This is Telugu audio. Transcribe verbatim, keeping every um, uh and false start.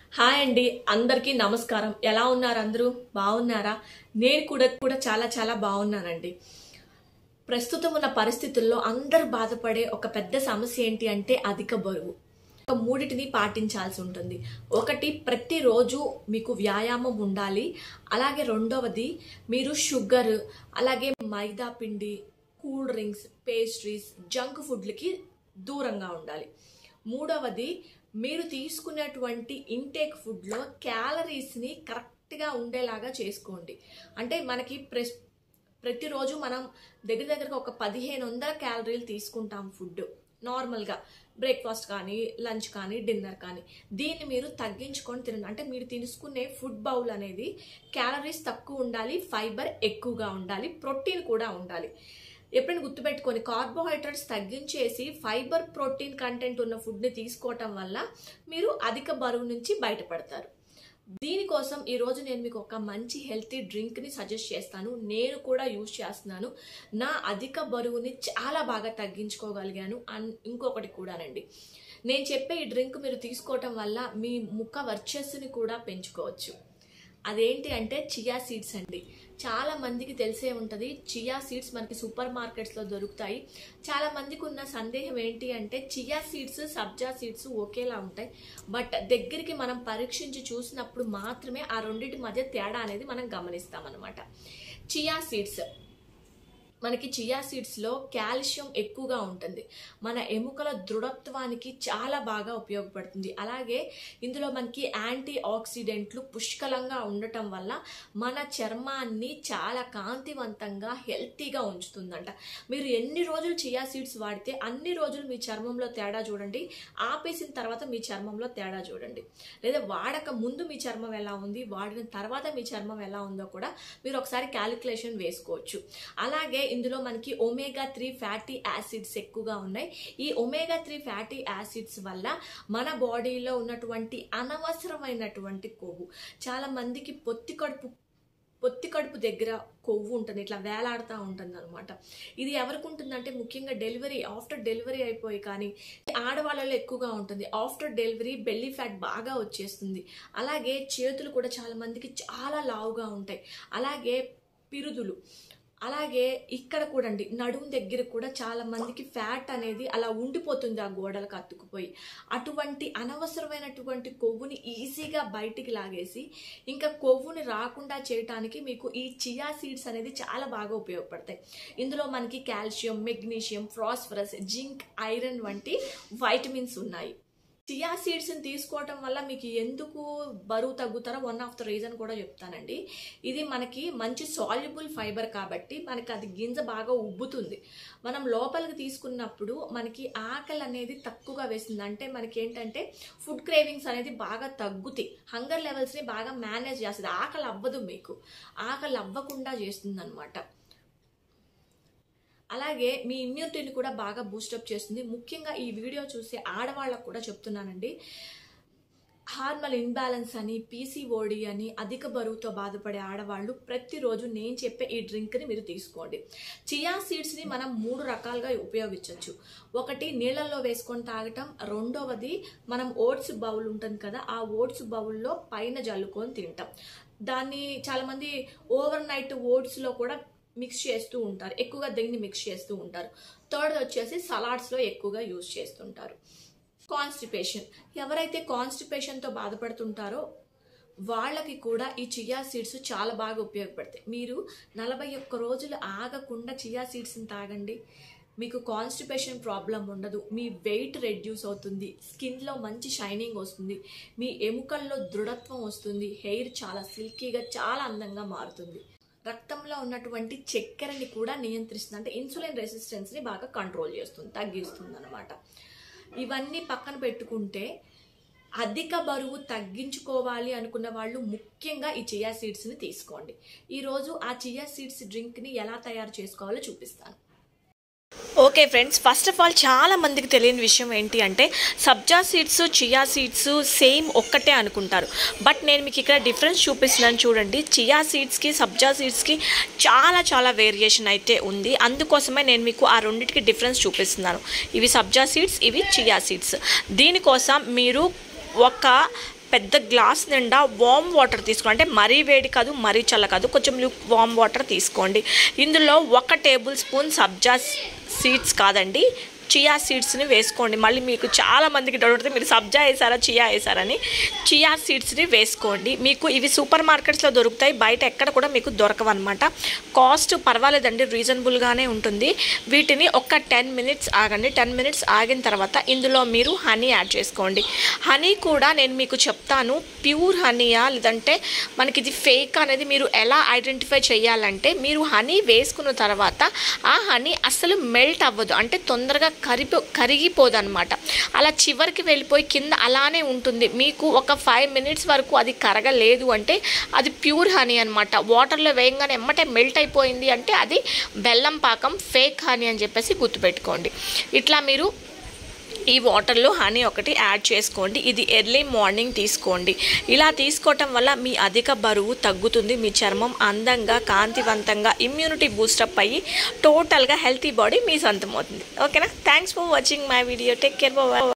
హాయ్ అండి, అందరికీ నమస్కారం. ఎలా ఉన్నారు? అందరూ బాగున్నారా? నేను కూడా కూడా చాలా చాలా బాగున్నానండి. ప్రస్తుతం ఉన్న పరిస్థితుల్లో అందరూ బాధపడే ఒక పెద్ద సమస్య ఏంటి అంటే అధిక బరువు. ఒక మూడిటిని పాటించాల్సి ఉంటుంది. ఒకటి, ప్రతిరోజు మీకు వ్యాయామం ఉండాలి. అలాగే రెండవది, మీరు షుగర్, అలాగే మైదా పిండి, కూల్ డ్రింక్స్, పేస్ట్రీస్, జంక్ ఫుడ్లకి దూరంగా ఉండాలి. మూడవది, మీరు తీసుకునేటువంటి ఇంటేక్ ఫుడ్లో క్యాలరీస్ని కరెక్ట్గా ఉండేలాగా చేసుకోండి. అంటే మనకి ప్రెస్ ప్రతిరోజు మనం దగ్గర దగ్గరగా ఒక పదిహేను వందల క్యాలరీలు తీసుకుంటాం ఫుడ్ నార్మల్గా, బ్రేక్ఫాస్ట్ కానీ, లంచ్ కానీ, డిన్నర్ కానీ. దీన్ని మీరు తగ్గించుకొని తినండి. అంటే మీరు తీసుకునే ఫుడ్ బౌల్ అనేది క్యాలరీస్ తక్కువ ఉండాలి, ఫైబర్ ఎక్కువగా ఉండాలి, ప్రోటీన్ కూడా ఉండాలి. ఎప్పుడైనా గుర్తుపెట్టుకొని కార్బోహైడ్రేట్స్ తగ్గించేసి ఫైబర్, ప్రోటీన్ కంటెంట్ ఉన్న ఫుడ్ని తీసుకోవటం వల్ల మీరు అధిక బరువు నుంచి బయటపడతారు. దీనికోసం ఈరోజు నేను మీకు ఒక మంచి హెల్తీ డ్రింక్ని సజెస్ట్ చేస్తాను. నేను కూడా యూజ్ చేస్తున్నాను. నా అధిక బరువుని చాలా బాగా తగ్గించుకోగలిగాను. అండ్ ఇంకొకటి కూడానండి, నేను చెప్పే ఈ డ్రింక్ మీరు తీసుకోవటం వల్ల మీ ముఖ వర్చస్సుని కూడా పెంచుకోవచ్చు. అదేంటి అంటే చియా సీడ్స్ అండి. చాలా మందికి తెలిసే ఉంటుంది. చియా సీడ్స్ మనకి సూపర్ మార్కెట్స్లో దొరుకుతాయి. చాలా మందికి ఉన్న సందేహం ఏంటి అంటే చియా సీడ్స్, సబ్జా సీడ్స్ ఒకేలా ఉంటాయి. బట్ దగ్గరికి మనం పరీక్షించి చూసినప్పుడు మాత్రమే ఆ రెండింటి మధ్య తేడా అనేది మనం గమనిస్తాం అన్నమాట. చియా సీడ్స్, మనకి చియా సీడ్స్లో కాల్షియం ఎక్కువగా ఉంటుంది. మన ఎముకల దృఢత్వానికి చాలా బాగా ఉపయోగపడుతుంది. అలాగే ఇందులో మనకి యాంటీ ఆక్సిడెంట్లు పుష్కలంగా ఉండటం వల్ల మన చర్మాన్ని చాలా కాంతివంతంగా, హెల్తీగా ఉంచుతుందంట. మీరు ఎన్ని రోజులు చియా సీడ్స్ వాడితే అన్ని రోజులు మీ చర్మంలో తేడా చూడండి. ఆపేసిన తర్వాత మీ చర్మంలో తేడా చూడండి. లేదా వాడక ముందు మీ చర్మం ఎలా ఉంది, వాడిన తర్వాత మీ చర్మం ఎలా ఉందో కూడా మీరు ఒకసారి క్యాలిక్యులేషన్ వేసుకోవచ్చు. అలాగే ఇందులో మనకి ఒమేగా త్రీ ఫ్యాటీ యాసిడ్స్ ఎక్కువగా ఉన్నాయి. ఈ ఒమేగా త్రీ ఫ్యాటీ యాసిడ్స్ వల్ల మన బాడీలో ఉన్నటువంటి అనవసరమైనటువంటి కొవ్వు, చాలా మందికి పొత్తి కడుపు పొత్తి కడుపు దగ్గర కొవ్వు ఉంటుంది, ఇట్లా వేలాడుతూ ఉంటుంది అనమాట. ఇది ఎవరికి ఉంటుందంటే ముఖ్యంగా డెలివరీ, ఆఫ్టర్ డెలివరీ అయిపోయి, కానీ ఆడవాళ్ళలో ఎక్కువగా ఉంటుంది. ఆఫ్టర్ డెలివరీ బెల్లీ ఫ్యాట్ బాగా వచ్చేస్తుంది. అలాగే చేతులు కూడా చాలా మందికి చాలా లావుగా ఉంటాయి. అలాగే పిరుదులు, అలాగే ఇక్కడ కూడా అండి నడుము దగ్గర కూడా చాలా మందికి ఫ్యాట్ అనేది అలా ఉండిపోతుంది, ఆ గోడలకు అతుక్కుపోయి. అటువంటి అనవసరమైనటువంటి కొవ్వుని ఈజీగా బయటికి లాగేసి ఇంకా కొవ్వుని రాకుండా చేయటానికి మీకు ఈ చియా సీడ్స్ అనేది చాలా బాగా ఉపయోగపడతాయి. ఇందులో మనకి calcium, magnesium, phosphorus, zinc, iron వంటి వైటమిన్స్ ఉన్నాయి. చియా సీడ్స్ని తీసుకోవటం వల్ల మీకు ఎందుకు బరువు తగ్గుతారో వన్ ఆఫ్ ద రీజన్ కూడా చెప్తానండి. ఇది మనకి మంచి సాల్యుబుల్ ఫైబర్ కాబట్టి మనకి అది గింజ బాగా ఉబ్బుతుంది. మనం లోపలికి తీసుకున్నప్పుడు మనకి ఆకలి అనేది తక్కువగా వేస్తుంది. అంటే మనకి ఏంటంటే ఫుడ్ క్రేవింగ్స్ అనేది బాగా తగ్గుతాయి. హంగర్ లెవెల్స్ని బాగా మేనేజ్ చేస్తుంది. ఆకలి అవ్వదు, మీకు ఆకలి అవ్వకుండా చేస్తుంది అనమాట. అలాగే మీ ఇమ్యూనిటీని కూడా బాగా బూస్టప్ చేస్తుంది. ముఖ్యంగా ఈ వీడియో చూసే ఆడవాళ్ళకు కూడా చెప్తున్నానండి, హార్మోన్ ఇంబ్యాలెన్స్ అని, పీసీఓడి అని, అధిక బరువుతో బాధపడే ఆడవాళ్ళు ప్రతిరోజు నేను చెప్పే ఈ డ్రింక్ని మీరు తీసుకోండి. చియా సీడ్స్ని మనం మూడు రకాలుగా ఉపయోగించవచ్చు. ఒకటి, నీళ్ళల్లో వేసుకొని తాగటం. రెండవది, మనం ఓట్స్ బౌల్ ఉంటుంది కదా, ఆ ఓట్స్ బౌల్లో పైన జల్లుకొని తింటాం. దాన్ని చాలామంది ఓవర్ నైట్ ఓట్స్లో కూడా మిక్స్ చేస్తూ ఉంటారు, ఎక్కువగా దీన్ని మిక్స్ చేస్తూ ఉంటారు. థర్డ్ వచ్చేసి సలాడ్స్లో ఎక్కువగా యూజ్ చేస్తుంటారు. కాన్స్టిపేషన్, ఎవరైతే కాన్స్టిపేషన్తో బాధపడుతుంటారో వాళ్ళకి కూడా ఈ చియా సీడ్స్ చాలా బాగా ఉపయోగపడతాయి. మీరు నలభై ఒక్క రోజులు ఆగకుండా చియా సీడ్స్ని తాగండి. మీకు కాన్స్టిపేషన్ ప్రాబ్లం ఉండదు. మీ వెయిట్ రెడ్యూస్ అవుతుంది, స్కిన్లో మంచి షైనింగ్ వస్తుంది, మీ ఎముకల్లో దృఢత్వం వస్తుంది, హెయిర్ చాలా సిల్కీగా, చాలా అందంగా మారుతుంది. రక్తంలో ఉన్నటువంటి చక్కెరని కూడా నియంత్రిస్తుంది. అంటే ఇన్సులిన్ రెసిస్టెన్స్ని బాగా కంట్రోల్ చేస్తుంది, తగ్గిస్తుంది అనమాట. ఇవన్నీ పక్కన పెట్టుకుంటే అధిక బరువు తగ్గించుకోవాలి అనుకున్న వాళ్ళు ముఖ్యంగా ఈ చియా సీడ్స్ని తీసుకోండి. ఈరోజు ఆ చియా సీడ్స్ డ్రింక్ని ఎలా తయారు చేసుకోవాలో చూపిస్తాను. Okay friends, first of all చాలా మందికి తెలియని విషయం ఏంటి అంటే sabja seeds, chia seeds same ఒక్కటే అనుకుంటారు. బట్ నేను మీకు ఇక్కడ డిఫరెన్స్ చూపిస్తున్నాను చూడండి. చియా సీడ్స్కి, సబ్జా సీడ్స్కి చాలా చాలా వేరియేషన్ అయితే ఉంది. అందుకోసమే నేను మీకు ఆ రెండింటికి డిఫరెన్స్ చూపిస్తున్నాను. ఇవి సబ్జా సీడ్స్, ఇవి చియా సీడ్స్. దీనికోసం మీరు ఒక పెద్ద గ్లాస్ నిండా వామ్ వాటర్ తీసుకోండి. అంటే మరీ వేడి కాదు, మరీ చల్ల కాదు, కొంచెం వామ్ వాటర్ తీసుకోండి. ఇందులో ఒక టేబుల్ స్పూన్ సబ్జా సీడ్స్ కాదండి, చియా సీడ్స్ని వేసుకోండి. మళ్ళీ మీకు చాలా మందికి డౌట్ ఉంటుంది, మీరు సబ్జా వేసారా చియా వేసారని. చియా సీడ్స్ని వేసుకోండి. మీకు ఇవి సూపర్ మార్కెట్స్లో దొరుకుతాయి, బయట ఎక్కడ కూడా మీకు దొరకవు అనమాట. కాస్ట్ పర్వాలేదండి, రీజనబుల్గానే ఉంటుంది. వీటిని ఒక టెన్ మినిట్స్ ఆగండి. టెన్ మినిట్స్ ఆగిన తర్వాత ఇందులో మీరు హనీ యాడ్ చేసుకోండి. హనీ కూడా నేను మీకు చెప్తాను, ప్యూర్ హనీయా లేదంటే మనకి ఇది ఫేక్ అనేది మీరు ఎలా ఐడెంటిఫై చేయాలంటే, మీరు హనీ వేసుకున్న తర్వాత ఆ హనీ అస్సలు మెల్ట్ అవ్వదు, అంటే తొందరగా కరిపో కరిగిపోదన్నమాట. అలా చివరికి వెళ్ళిపోయి కింద అలానే ఉంటుంది. మీకు ఒక ఫైవ్ మినిట్స్ వరకు అది కరగలేదు అంటే అది ప్యూర్ హనీ అనమాట. వాటర్లో వేయంగానే ఎమ్మటే మెల్ట్ అయిపోయింది అంటే అది బెల్లం పాకం, ఫేక్ హనీ అని చెప్పేసి గుర్తుపెట్టుకోండి. ఇట్లా మీరు ఈ వాటర్లో హనీ ఒకటి యాడ్ చేసుకోండి. ఇది ఎర్లీ మార్నింగ్ తీసుకోండి. ఇలా తీసుకోవటం వల్ల మీ అధిక బరువు తగ్గుతుంది, మీ చర్మం అందంగా, కాంతివంతంగా, ఇమ్యూనిటీ బూస్టప్ అయ్యి టోటల్గా హెల్తీ బాడీ మీ సొంతం అవుతుంది. ఓకేనా? Thanks for watching my video. Take care. Bye.